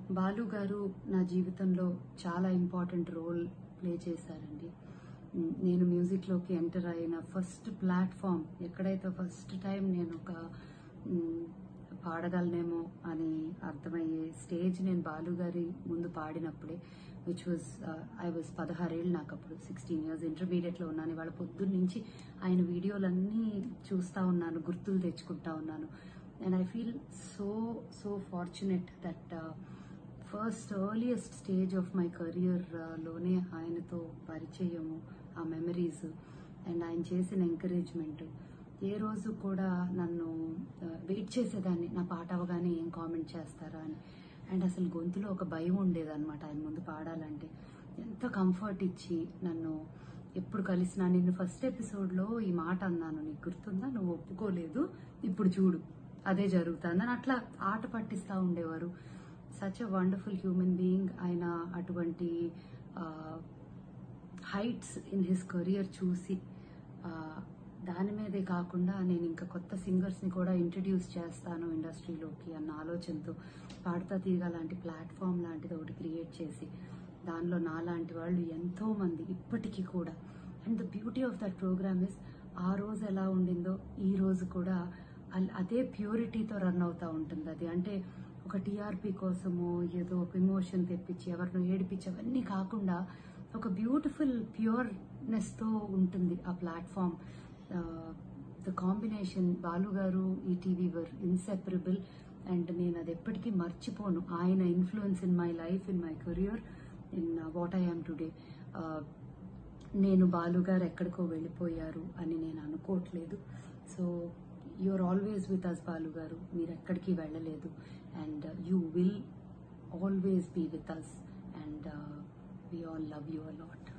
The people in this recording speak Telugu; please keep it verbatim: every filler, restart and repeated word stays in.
బాలు గారు నా జీవితంలో చాలా ఇంపార్టెంట్ రోల్ ప్లే చేశారండి. నేను మ్యూజిక్లోకి ఎంటర్ అయిన ఫస్ట్ ప్లాట్ఫామ్, ఎక్కడైతే ఫస్ట్ టైం నేను ఒక పాడగలనేమో అని అర్థమయ్యే స్టేజ్ నేను బాలు గారి ముందు పాడినప్పుడే, విచ్ వాజ్ ఐ వాజ్ పదహారేళ్ళు నాకు అప్పుడు, సిక్స్టీన్ ఇయర్స్ ఇంటర్మీడియట్లో ఉన్నాను. ఇవాళ పొద్దున్న నుంచి ఆయన వీడియోలన్నీ చూస్తూ ఉన్నాను, గుర్తులు తెచ్చుకుంటా ఉన్నాను. And I feel so so fortunate that first earliest stage of my career లోనే ఆయనతో పరిచయము, ఆ మెమరీస్ అండ్ ఆయన చేసిన ఎంకరేజ్మెంట్. ఏ రోజు కూడా నన్ను వెయిట్ చేసేదాన్ని, నా పాట అవగానే ఏం కామెంట్ చేస్తారా అని. అండ్ అసలు గొంతులో ఒక భయం ఉండేదన్నమాట ఆయన ముందు పాడాలంటే. ఎంత కంఫర్ట్ ఇచ్చి నన్ను ఎప్పుడు కలిసినా, నిన్ను ఫస్ట్ ఎపిసోడ్లో ఈ మాట అన్నాను, నీకు గుర్తుందా, నువ్వు ఒప్పుకోలేదు, ఇప్పుడు చూడు అదే జరుగుతుందని అట్లా ఆట పట్టిస్తూ ఉండేవారు. Such a wonderful human being. ఆయన అటువంటి హైట్స్ ఇన్ హిస్ కెరియర్ చూసి దాని మీదే కాకుండా నేను ఇంకా కొత్త సింగర్స్ని కూడా ఇంట్రడ్యూస్ చేస్తాను ఇండస్ట్రీలోకి అన్న ఆలోచనతో పాడతా తీగ లాంటి ప్లాట్ఫామ్ లాంటిది ఒకటి క్రియేట్ చేసి దానిలో నాలాంటి వాళ్ళు ఎంతో మంది ఇప్పటికీ కూడా. And the beauty of that programme is, ఆ రోజు ఎలా ఉండిందో ఈ రోజు కూడా అదే ప్యూరిటీతో రన్ అవుతూ ఉంటుంది. అది అంటే ఒక టీఆర్పీ కోసమో ఏదో ఒక ఇమోషన్ తెప్పించి ఎవరినో ఏడిపించి అవన్నీ కాకుండా ఒక బ్యూటిఫుల్ ప్యూర్నెస్తో ఉంటుంది ఆ ప్లాట్ఫామ్. ద కాంబినేషన్ బాలు గారు ఈటీవీ వర్ ఇన్సెపరబుల్. అండ్ నేను అది ఎప్పటికీ మర్చిపోను, ఆయన influence in my life, in my career, in what I am today. నేను బాలు గారు ఎక్కడికో వెళ్ళిపోయారు అని నేను అనుకోవట్లేదు. So you're always with us Balu గారు, మీరు ఎక్కడికి వెళ్ళలేదు. And you will always be with us. And we all love you a lot.